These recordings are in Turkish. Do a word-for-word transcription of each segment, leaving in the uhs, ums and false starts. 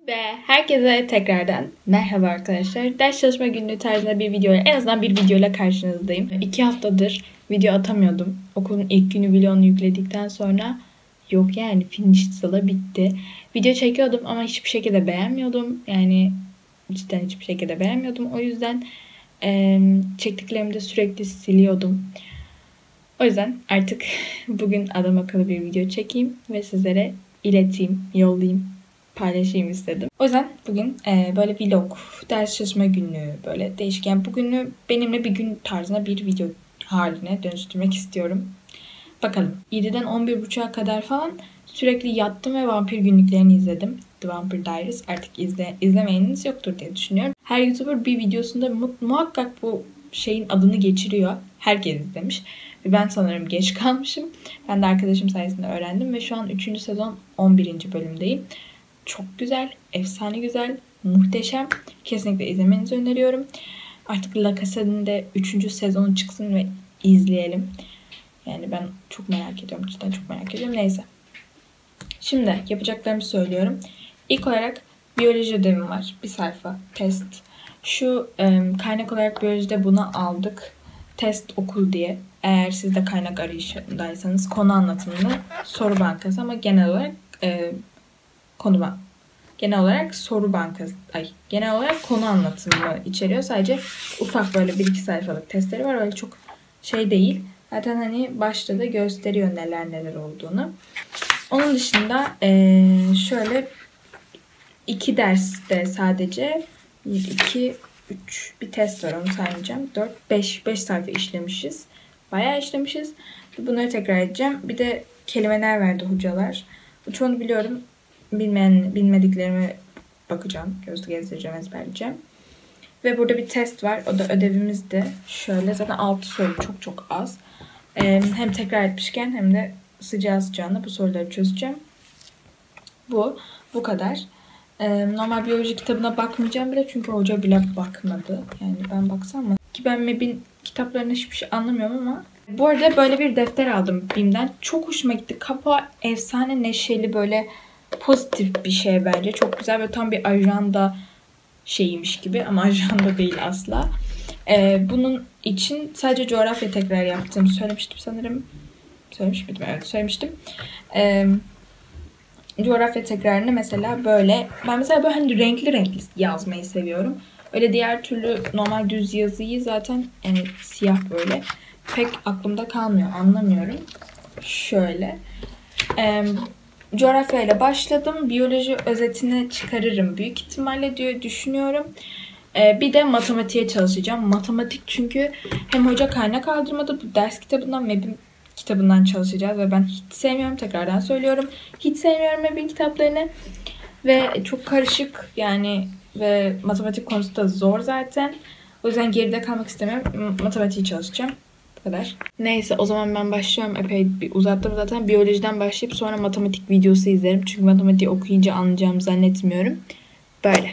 Ve herkese tekrardan merhaba arkadaşlar. Ders çalışma günlüğü tarzında bir videoyla, en azından bir videoyla karşınızdayım. İki haftadır video atamıyordum. Okulun ilk günü vlogunu yükledikten sonra yok yani finish sıla bitti. Video çekiyordum ama hiçbir şekilde beğenmiyordum. Yani cidden hiçbir şekilde beğenmiyordum. O yüzden e, çektiklerimi de sürekli siliyordum. O yüzden artık bugün adam akıllı bir video çekeyim ve sizlere ileteyim, yollayayım, paylaşayım istedim. O yüzden bugün e, böyle vlog, ders çalışma günlüğü, böyle değişik. Yani bugünü benimle bir gün tarzına bir video haline dönüştürmek istiyorum. Bakalım. yediden on bir buçuğa kadar falan sürekli yattım ve vampir günlüklerini izledim. The Vampire Diaries. Artık izle, izlemeyeniniz yoktur diye düşünüyorum. Her YouTuber bir videosunda mu- muhakkak bu şeyin adını geçiriyor. Herkes izlemiş. Ve ben sanırım geç kalmışım. Ben de arkadaşım sayesinde öğrendim ve şu an üçüncü sezon on birinci bölümdeyim. Çok güzel, efsane güzel, muhteşem. Kesinlikle izlemenizi öneriyorum. Artık La Casa'nın da üçüncü sezonu çıksın ve izleyelim. Yani ben çok merak ediyorum. Cidden çok merak ediyorum. Neyse. Şimdi yapacaklarımı söylüyorum. İlk olarak biyoloji ödevim var. Bir sayfa test. Şu e, kaynak olarak biyolojide bunu aldık. Test okul diye. Eğer siz de kaynak arayışındaysanız konu anlatımlı soru bankası ama genel olarak e, konu ban genel olarak soru bankası ay genel olarak konu anlatımı içeriyor. Sadece ufak böyle bir iki sayfalık testleri var. Öyle çok şey değil. Zaten hani başta da gösteriyor neler neler olduğunu. Onun dışında e, şöyle iki derste sadece bir, iki, üç bir test var. Onu saymayacağım. dört, beş, beş sayfa işlemişiz. Bayağı işlemişiz. Bunları tekrar edeceğim. Bir de kelimeler verdi hocalar. Çoğunu biliyorum. Bilmeyen, bilmediklerime bakacağım. Gözü gezdireceğim, ezberleyeceğim. Ve burada bir test var. O da ödevimiz de şöyle. Zaten altı soru çok çok az. Ee, hem tekrar etmişken hem de sıcağı sıcağına bu soruları çözeceğim. Bu. Bu kadar. Ee, normal biyoloji kitabına bakmayacağım bile. Çünkü hoca bile bakmadı. Yani ben baksam mı? Ki ben M E B'in kitaplarını hiçbir şey anlamıyorum ama. Bu arada böyle bir defter aldım B İ M'den. Çok hoşuma gitti. Kapağı efsane neşeli, böyle pozitif bir şey bence. Çok güzel ve tam bir ajanda şeyiymiş gibi ama ajanda değil asla. Ee, bunun için sadece coğrafya tekrar yaptığımı söylemiştim sanırım. Söylemiş miydim? Evet söylemiştim. Ee, coğrafya tekrarını mesela böyle. Ben mesela böyle hani renkli renkli yazmayı seviyorum. Öyle diğer türlü normal düz yazıyı zaten yani siyah böyle pek aklımda kalmıyor. Anlamıyorum. Şöyle. Ee, Coğrafyayla başladım. Biyoloji özetini çıkarırım büyük ihtimalle diye düşünüyorum. Ee, bir de matematiğe çalışacağım. Matematik çünkü hem hoca kaynak aldırmadı. Bu ders kitabından, M E B'in kitabından çalışacağız. Ve ben hiç sevmiyorum. Tekrardan söylüyorum. Hiç sevmiyorum M E B'in kitaplarını. Ve çok karışık yani ve matematik konusu da zor zaten. O yüzden geride kalmak istemiyorum. Matematiği çalışacağım. Kadar. Neyse o zaman ben başlıyorum. Epey bir uzattım zaten. Biyolojiden başlayıp sonra matematik videosu izlerim. Çünkü matematiği okuyunca anlayacağımı zannetmiyorum. Böyle.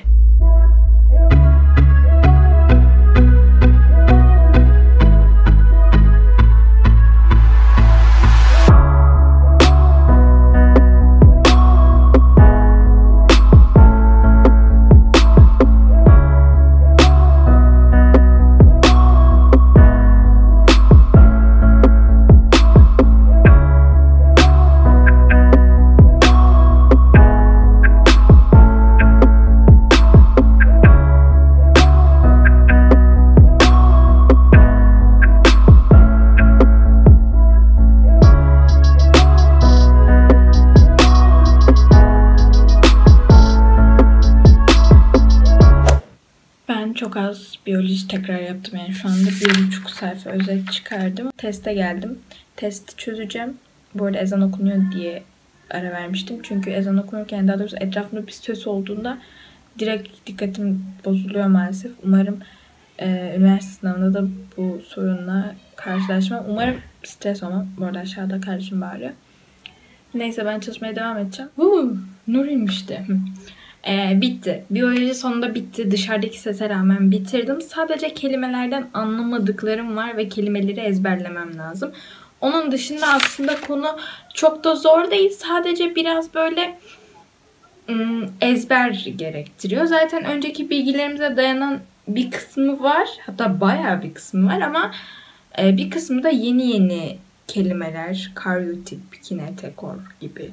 Çok az biyoloji tekrar yaptım. Yani şu anda bir buçuk sayfa özet çıkardım. Teste geldim. Testi çözeceğim. Bu arada ezan okunuyor diye ara vermiştim. Çünkü ezan okunurken, daha doğrusu etrafımda bir ses olduğunda direkt dikkatim bozuluyor maalesef. Umarım e, üniversite sınavında da bu sorunla karşılaşmam. Umarım stres olmam. Bu arada aşağıda kardeşim bağırıyor. Neyse ben çalışmaya devam edeceğim. Uuu, nur inmişti. Ee, bitti. Biyoloji sonunda bitti. Dışarıdaki sese rağmen bitirdim. Sadece kelimelerden anlamadıklarım var ve kelimeleri ezberlemem lazım. Onun dışında aslında konu çok da zor değil. Sadece biraz böyle ezber gerektiriyor. Zaten önceki bilgilerimize dayanan bir kısmı var. Hatta bayağı bir kısmı var ama bir kısmı da yeni yeni kelimeler. Karyotip, kinetekor gibi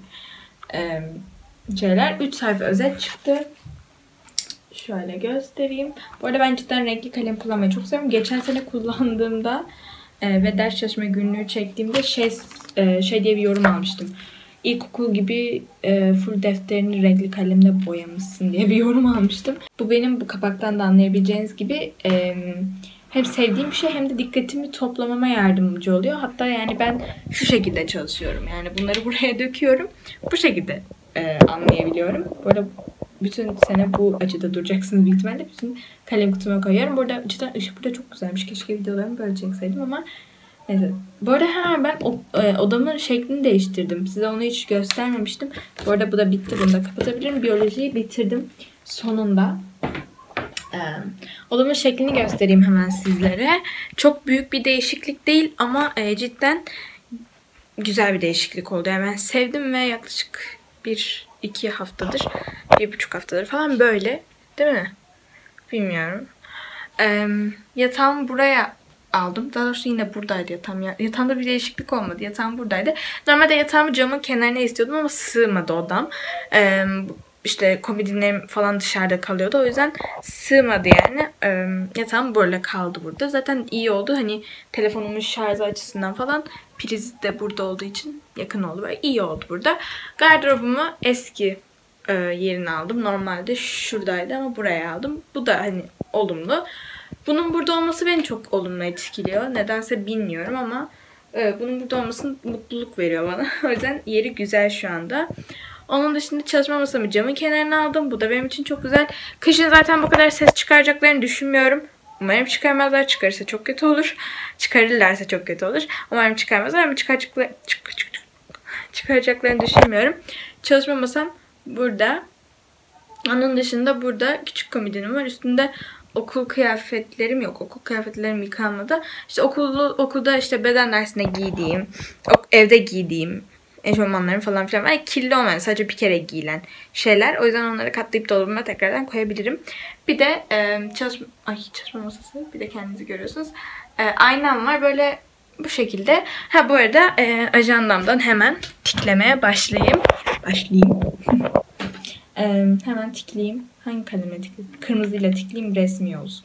şeyler. üç sayfa özet çıktı. Şöyle göstereyim. Bu arada ben cidden renkli kalem kullanmayı çok seviyorum. Geçen sene kullandığımda e, ve ders çalışma günlüğü çektiğimde şey e, şey diye bir yorum almıştım. İlkokul gibi e, full defterini renkli kalemle boyamışsın diye bir yorum almıştım. Bu benim bu kapaktan da anlayabileceğiniz gibi e, hem sevdiğim bir şey hem de dikkatimi toplamama yardımcı oluyor. Hatta yani ben şu şekilde çalışıyorum. Yani bunları buraya döküyorum. Bu şekilde e, anlayabiliyorum. Bu arada bütün sene bu açıda duracaksınız büyük ihtimalle. Bütün kalem kutuma koyuyorum. Burada cidden ışık burada çok güzelmiş. Keşke videolarımı böyle çekseydim ama neyse. Bu arada ha, ben odamın şeklini değiştirdim. Size onu hiç göstermemiştim. Bu arada bu da bitti. Bunu da kapatabilirim. Biyolojiyi bitirdim sonunda. Ee, odamın şeklini göstereyim hemen sizlere. Çok büyük bir değişiklik değil ama e, cidden güzel bir değişiklik oldu. Yani ben sevdim ve yaklaşık bir iki haftadır, bir buçuk haftadır falan böyle. Değil mi? Bilmiyorum. Ee, yatağımı buraya aldım. Daha doğrusu yine buradaydı yatağım. Yatağımda bir değişiklik olmadı. Yatağım buradaydı. Normalde yatağımı camın kenarına istiyordum ama sığmadı odam. Ee, işte komodinlerim falan dışarıda kalıyordu. O yüzden sığmadı yani. Ee, yatağım böyle kaldı burada. Zaten iyi oldu. Hani telefonumun şarjı açısından falan priz de burada olduğu için yakın oldu. Böyle iyi oldu burada. Gardırobumu eski e, yerine aldım. Normalde şuradaydı ama buraya aldım. Bu da hani olumlu. Bunun burada olması beni çok olumlu etkiliyor. Nedense bilmiyorum ama e, bunun burada olması mutluluk veriyor bana. O yüzden yeri güzel şu anda. Onun dışında çalışma masamı camın kenarına aldım. Bu da benim için çok güzel. Kışın zaten bu kadar ses çıkaracaklarını düşünmüyorum. Umarım çıkarmazlar. Çıkarırsa çok kötü olur. Çıkarırlarsa çok kötü olur. Umarım çıkarmazlar ama çıkaracaklar, çık, çık, çık, çıkaracaklarını düşünmüyorum. Çalışma masam burada. Onun dışında burada küçük komodinim var. Üstünde okul kıyafetlerim yok. Okul kıyafetlerim yıkanmadı. İşte okullu, okulda işte beden dersine giydiğim, evde giydiğim eşofmanlarım falan filan var. Yani kirli olmayan, sadece bir kere giyilen şeyler. O yüzden onları katlayıp dolabıma tekrardan koyabilirim. Bir de e, çalışma, ay, çalışma masası. Bir de kendinizi görüyorsunuz. E, aynam var. Böyle bu şekilde. Ha bu arada e, ajandamdan hemen tiklemeye başlayayım. Başlayayım. e, hemen tikleyeyim. Hangi kalemle tikleyeyim? Kırmızıyla tikleyeyim, resmi olsun.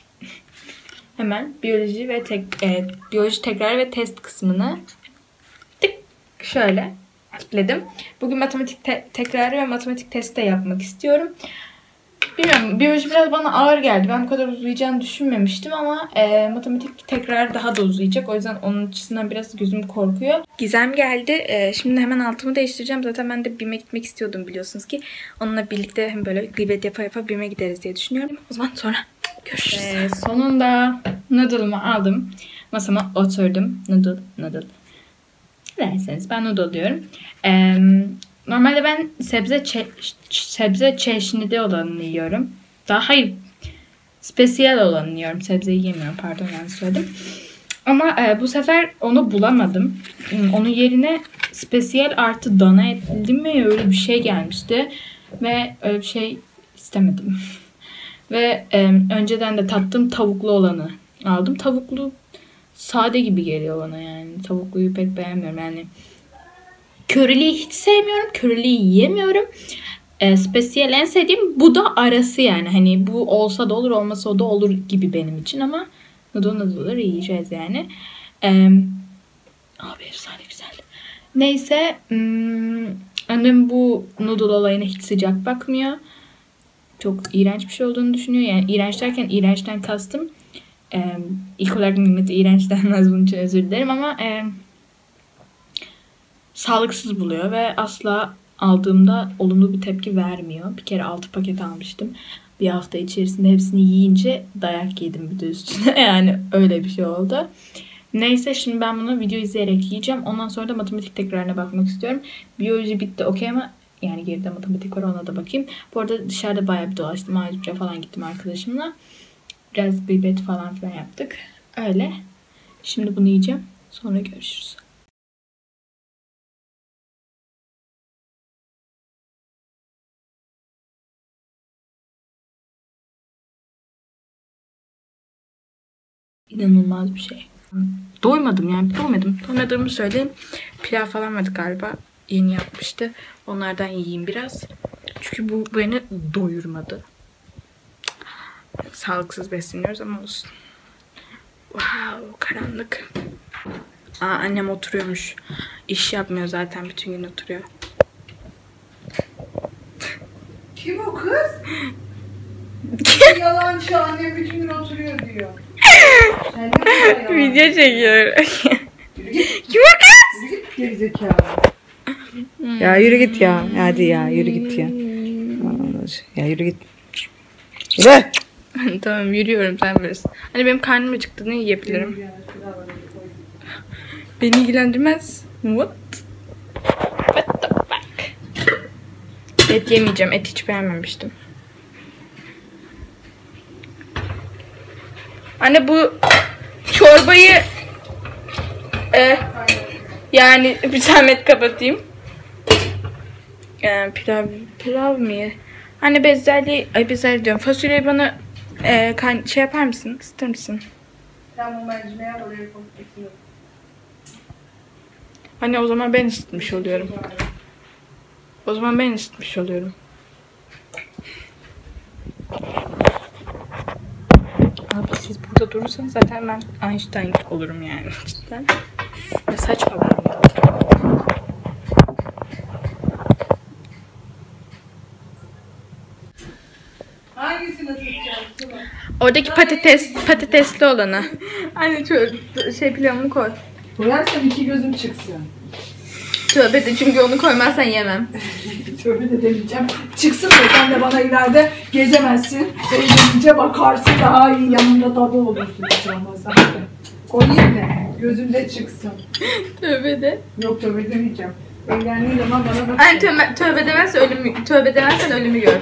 Hemen biyoloji ve tek, e, biyoloji tekrar ve test kısmını tık şöyle tıkladım. Bugün matematik te tekrarı ve matematik testi de yapmak istiyorum. Bilmiyorum, biyoloji biraz bana ağır geldi. Ben bu kadar uzayacağını düşünmemiştim ama e, matematik tekrar daha da uzayacak. O yüzden onun açısından biraz gözüm korkuyor. Gizem geldi. E, şimdi hemen altımı değiştireceğim. Zaten ben de BİM'e gitmek istiyordum biliyorsunuz ki. Onunla birlikte hem böyle gıybet yapa yapa BİM'e gideriz diye düşünüyorum. O zaman sonra görüşürüz. E, sonunda noodle'ımı aldım. Masama oturdum. Noodle, noodle. Derseniz ben noodle diyorum. Eee... Normalde ben sebze çe sebze çeşnidi olanını yiyorum. Daha hayır, spesiyel olanını yiyorum. Sebzeyi yemiyorum. Pardon, yanlış söyledim. Ama e, bu sefer onu bulamadım. Onun yerine spesiyel artı dana etli mi öyle bir şey gelmişti. Ve öyle bir şey istemedim. Ve e, önceden de tattığım tavuklu olanı aldım. Tavuklu sade gibi geliyor bana yani. Tavukluyu pek beğenmiyorum yani. Köriliği hiç sevmiyorum. Köriliği yiyemiyorum. E, spesiyel en sevdiğim bu da arası yani. Hani bu olsa da olur, olmasa o da olur gibi benim için ama noodle noodle'ları yiyeceğiz yani. E, abi efsane güzel. Neyse. Hmm, annem bu noodle olayına hiç sıcak bakmıyor. Çok iğrenç bir şey olduğunu düşünüyor. Yani iğrenç derken iğrençten kastım. E, ilk olarak Mehmet'e iğrenç denmez, bunun için özür dilerim ama e, sağlıksız buluyor ve asla aldığımda olumlu bir tepki vermiyor. Bir kere altı paket almıştım. Bir hafta içerisinde hepsini yiyince dayak yedim bir de üstüne. Yani öyle bir şey oldu. Neyse, şimdi ben bunu video izleyerek yiyeceğim. Ondan sonra da matematik tekrarına bakmak istiyorum. Biyoloji bitti okey ama yani geride matematik var, ona da bakayım. Bu arada dışarıda bayağı bir dolaştım. Ayrıca falan gittim arkadaşımla. Biraz gıybet falan filan yaptık. Öyle. Şimdi bunu yiyeceğim. Sonra görüşürüz. İnanılmaz bir şey. Doymadım yani doymadım. Doymadığımı söyleyeyim. Pilav falan vardı galiba. Yeni yapmıştı. Onlardan yiyeyim biraz. Çünkü bu beni doyurmadı. Sağlıksız besleniyoruz ama olsun. Wow, karanlık. Aa, annem oturuyormuş. İş yapmıyor zaten, bütün gün oturuyor. Kim o kız? Yalancı, annem bütün gün oturuyor diyor. Sen ne video çekiyor. Kim o kız? Yürü git gerizekalı. Ya yürü git ya. Hadi ya yürü git ya. Ya yürü git. Yürü. Tamam yürüyorum, sen bilirsin. Hani benim karnım acıktı, ne yiyebilirim? Beni ilgilendirmez. What? What the fuck? Et yemeyeceğim. Et hiç beğenmemiştim. Anne bu çorbayı e, yani bir zahmet kapatayım. E, pilav, pilav mı ye? Anne bezelye, ay bezelye diyorum. Fasulyeyi bana e, kan, şey yapar mısın? Isıtır mısın? Tamam mercimeğe oraya koyuyorum. Anne o zaman ben ısıtmış oluyorum. O zaman ben ısıtmış oluyorum. Abi siz burada durursanız zaten ben Einstein olurum yani cidden. Ne saçma ben ya. Hangisini ısıtacaksın? Oradaki patates, patatesli olanı. Anne şu şey pilavını koy. Koyarsan iki gözüm çıksın. Tövbe de, çünkü onu koymazsan yemem. Tövbe de demeyeceğim. Çıksın da sen de bana ileride gezemezsin. Gezince bakarsın, daha iyi yanında tadı olursun hiç olmazsa. Koyayım da gözünde çıksın. Tövbe de. Yok tövbe demeyeceğim. Evlendiğin zaman bana bak. Anne tövbe, tövbe demezse ölümü, tövbe demezsen ölümü gör.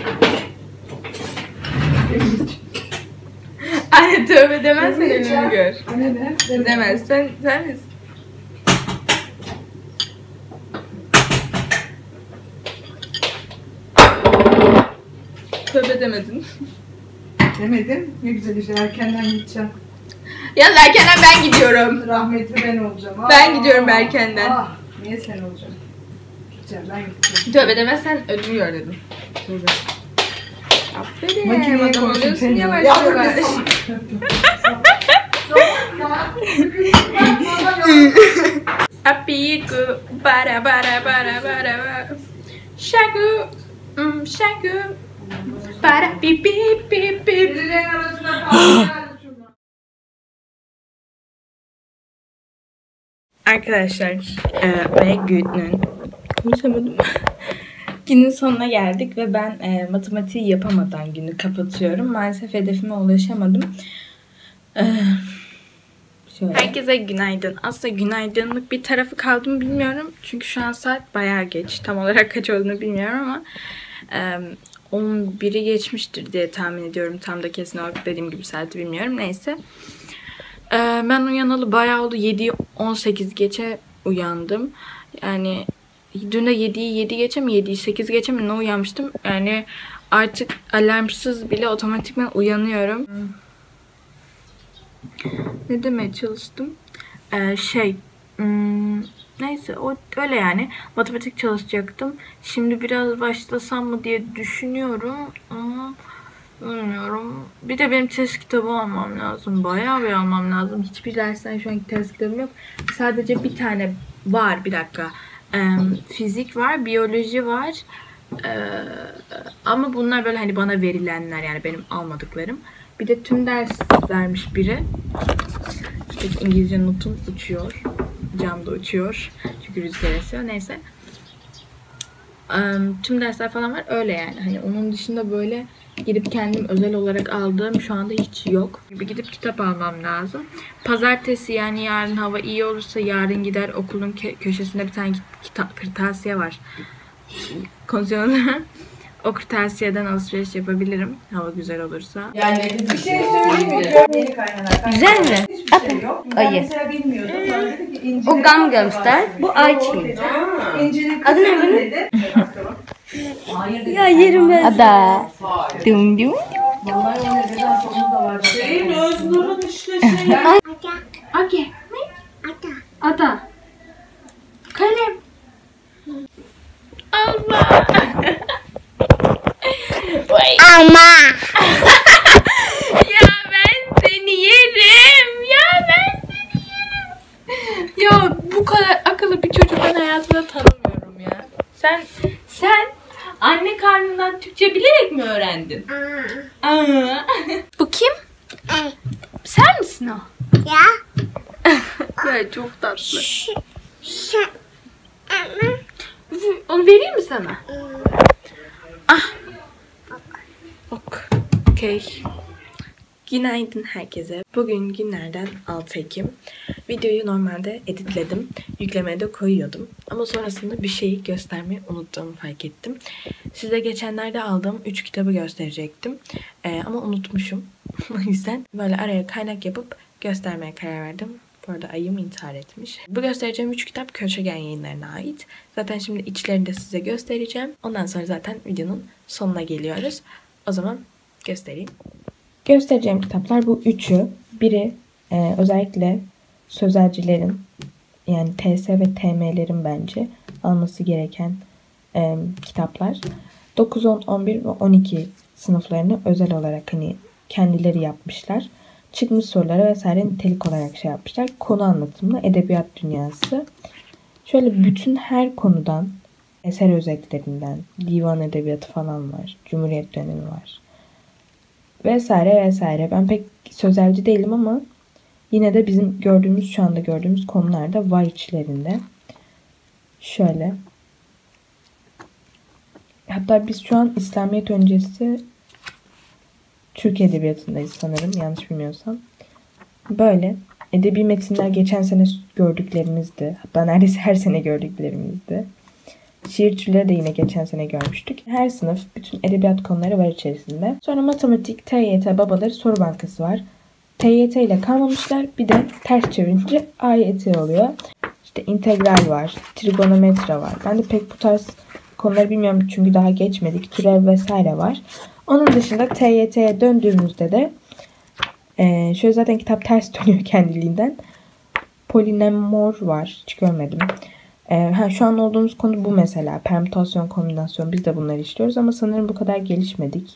Anne tövbe demezsen ölümü gör. Anne ne? Demezsen sen misin? Tövbe demedin. Demedim. Ne güzel işte, erkenden gideceğim. Ya erkenden ben gidiyorum. Rahmetli ben olacağım. Ben Aa, gidiyorum erkenden. Ah, niye sen olacaksın? Gideceğim, ben gideceğim. Tövbe demezsen ölümü gör dedim. Tövbe. Aferin. Makineye Adam koysun oluyorsun seni. yavaş Ya yavaş. Apiku bara bara bara bara bara. Şagu, mm, şagu. Para pi pi pi pi. Birilerinin arasına kaldı. Arkadaşlar e, ve günün konuşamadım. Günün sonuna geldik ve ben e, matematiği yapamadan günü kapatıyorum. Maalesef hedefime ulaşamadım. E, şöyle. Herkese günaydın. Aslında günaydınlık bir tarafı kaldı mı bilmiyorum. Çünkü şu an saat bayağı geç. Tam olarak kaç olduğunu bilmiyorum ama e, on biri geçmiştir diye tahmin ediyorum. Tam da kesin olarak dediğim gibi saati bilmiyorum. Neyse. E, ben uyanalı bayağı oldu. yedi on sekiz geçe uyandım. Yani dün de yediyi yedi geçe mi yediyi sekiz geçe mi ne uyanmıştım. Yani artık alarmsız bile otomatikman uyanıyorum. Ne demeye çalıştım? Ee, şey hmm, neyse o öyle yani. Matematik çalışacaktım. Şimdi biraz başlasam mı diye düşünüyorum ama bilmiyorum. Bir de benim test kitabı almam lazım. Bayağı bir almam lazım. Hiçbir dersten şu anki test kitabım yok. Sadece bir tane var. Bir dakika. Ee, fizik var, biyoloji var. Ee, ama bunlar böyle hani bana verilenler, yani benim almadıklarım. Bir de tüm ders vermiş biri. İşte İngilizce notum uçuyor. Cam da uçuyor. Çünkü rüzgar esiyor. Neyse. Ee, tüm dersler falan var. Öyle yani. Hani onun dışında böyle gidip kendim özel olarak aldığım şu anda hiç yok. Bir gidip kitap almam lazım. Pazartesi, yani yarın hava iyi olursa yarın gider okulun kö köşesinde bir tane kitap kırtasiye var. Konuşuyorlar. O kırtasiyeden alışveriş yapabilirim. Hava güzel olursa. Yani bir şey söyleyeyim mi? Yeni kaynanan. Güzel mi? Hiçbir şey yok. Ben Ayı. mesela bilmiyordum. Sonra dedi ki İnci'nin O Gum Gums'tar, bu Ayçi. İnci'nin Adı ne kızı bunun? dedi. Hayır dedi. Ya yerim ben. Ada. Hayır. Dum dum. Vallahi öyle neden sonunda da var. Şeyin Öznur'un işte şey. Age. Ne? Ada. Ada. Kalem. Allah. Ama. Ya ben seni yerim. Ya ben seni yerim. Ya bu kadar akıllı bir çocuk ben hayatımda tanımıyorum ya. Sen sen anne karnından Türkçe bilerek mi öğrendin? Aa. Bu kim? Sen misin o? Ya. Ya çok tatlı. Onu vereyim mi sana? Ah. Ok. Okey. Günaydın herkese. Bugün günlerden altı Ekim. Videoyu normalde editledim. Yüklemeye de koyuyordum. Ama sonrasında bir şeyi göstermeyi unuttuğumu fark ettim. Size geçenlerde aldığım üç kitabı gösterecektim. Ee, ama unutmuşum. O yüzden böyle araya kaynak yapıp göstermeye karar verdim. Bu arada ayım intihar etmiş. Bu göstereceğim üç kitap Köşegen Yayınları'na ait. Zaten şimdi içlerini de size göstereceğim. Ondan sonra zaten videonun sonuna geliyoruz. O zaman göstereyim. Göstereceğim kitaplar bu üçü. Biri e, özellikle sözelcilerin yani T S ve T M'lerin bence alması gereken e, kitaplar. dokuz, on, on bir ve on iki sınıflarını özel olarak hani kendileri yapmışlar. Çıkmış soruları vesaire nitelik olarak şey yapmışlar. Konu anlatımlı edebiyat dünyası. Şöyle bütün her konudan eser özetlerinden divan edebiyatı falan var. Cumhuriyet dönemi var. Vesaire vesaire. Ben pek sözelci değilim ama yine de bizim gördüğümüz şu anda gördüğümüz konular da var içlerinde. Şöyle. Hatta biz şu an İslamiyet öncesi Türk Edebiyatı'ndayız sanırım. Yanlış bilmiyorsam. Böyle. Edebi metinler geçen sene gördüklerimizdi. Hatta neredeyse her sene gördüklerimizdi. Şiir türleri de yine geçen sene görmüştük. Her sınıf bütün edebiyat konuları var içerisinde. Sonra matematik, T Y T, babaları soru bankası var. T Y T ile kalmamışlar. Bir de ters çevirince A Y T oluyor. İşte integral var. Trigonometre var. Ben de pek bu tarz konuları bilmiyorum çünkü daha geçmedik. Türev vesaire var. Onun dışında T Y T'ye döndüğümüzde de e, şöyle zaten kitap ters dönüyor kendiliğinden. Polinomor var. Hiç görmedim. E, ha, şu an olduğumuz konu bu mesela. Permütasyon, kombinasyon. Biz de bunları işliyoruz ama sanırım bu kadar gelişmedik.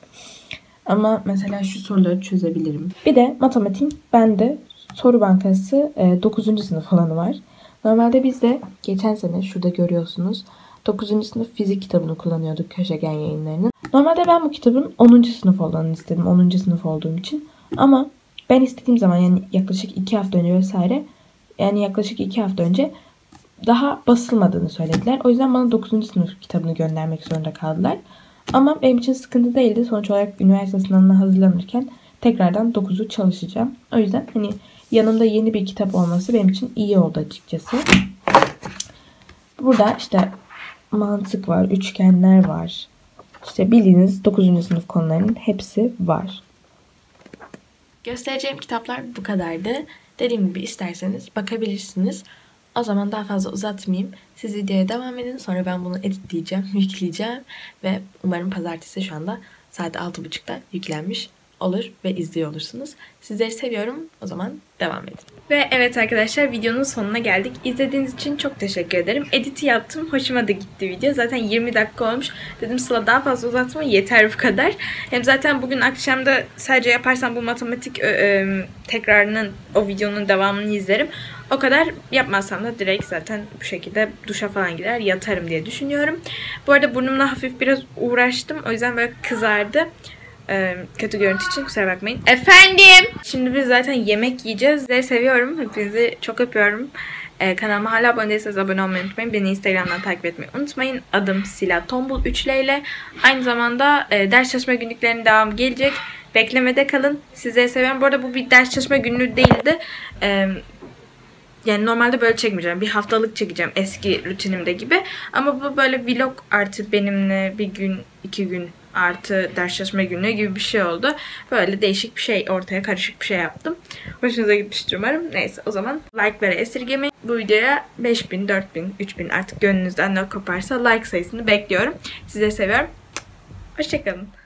Ama mesela şu soruları çözebilirim. Bir de matematiğin bende soru bankası e, dokuzuncu sınıf olanı var. Normalde biz de geçen sene şurada görüyorsunuz. dokuzuncu sınıf fizik kitabını kullanıyorduk Köşegen Yayınları'nın. Normalde ben bu kitabın onuncu sınıf olanını istedim. onuncu sınıf olduğum için. Ama ben istediğim zaman yani yaklaşık iki hafta önce vesaire yani yaklaşık iki hafta önce daha basılmadığını söylediler. O yüzden bana dokuzuncu sınıf kitabını göndermek zorunda kaldılar. Ama benim için sıkıntı değildi. Sonuç olarak üniversite sınavına hazırlanırken tekrardan dokuzu çalışacağım. O yüzden hani yanımda yeni bir kitap olması benim için iyi oldu açıkçası. Burada işte mantık var, üçgenler var. İşte bildiğiniz dokuzuncu sınıf konularının hepsi var. Göstereceğim kitaplar bu kadardı. Dediğim gibi isterseniz bakabilirsiniz. O zaman daha fazla uzatmayayım. Siz videoya devam edin. Sonra ben bunu editleyeceğim, yükleyeceğim. Ve umarım pazartesi şu anda saat altı buçukta yüklenmiş olur ve izliyor olursunuz. Sizleri seviyorum. O zaman devam edin. Ve evet arkadaşlar videonun sonuna geldik. İzlediğiniz için çok teşekkür ederim. Editi yaptım. Hoşuma da gitti video. Zaten yirmi dakika olmuş. Dedim Sıla daha fazla uzatma yeter bu kadar. Hem zaten bugün akşamda sadece yaparsam bu matematik e, e, tekrarının o videonun devamını izlerim. O kadar yapmazsam da direkt zaten bu şekilde duşa falan gider yatarım diye düşünüyorum. Bu arada burnumla hafif biraz uğraştım. O yüzden böyle kızardı. Ee, kötü görüntü için kusura bakmayın. Efendim! Şimdi biz zaten yemek yiyeceğiz. Sizleri seviyorum. Hepinizi çok öpüyorum. Ee, kanalıma hala abone değilseniz abone olmayı unutmayın. Beni Instagram'dan takip etmeyi unutmayın. Adım Sila Tombul üç L ile. Aynı zamanda e, ders çalışma günlüklerinin devamı gelecek. Beklemede kalın. Sizleri seviyorum. Bu arada bu bir ders çalışma günlüğü değildi. Ee, Yani normalde böyle çekmeyeceğim. Bir haftalık çekeceğim eski rutinimde gibi. Ama bu böyle vlog artı benimle bir gün, iki gün artı ders çalışma günlüğü gibi bir şey oldu. Böyle değişik bir şey, ortaya karışık bir şey yaptım. Hoşunuza gitmiştir umarım. Neyse o zaman like'ları esirgemeyin. Bu videoya beş bin, dört bin, üç bin artık gönlünüzden ne koparsa like sayısını bekliyorum. Sizi seviyorum. Hoşçakalın.